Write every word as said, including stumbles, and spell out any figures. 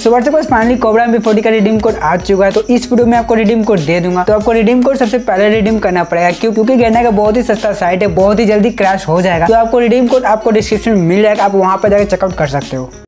सो WhatsApp पर finally Cobra M P forty का redeem code आ चुका है। तो इस वीडियो में आपको रिडीम कोड दे दूंगा। तो आपको रिडीम कोड सबसे पहले रिडीम करना पड़ेगा, क्यों क्योंकि गेना का बहुत ही सस्ता साइट है, बहुत ही जल्दी क्रैश हो जाएगा। तो आपको रिडीम कोड आपको डिस्क्रिप्शन में मिल जाएगा, आप वहां पर जाकर चेकआउट कर सकते हो।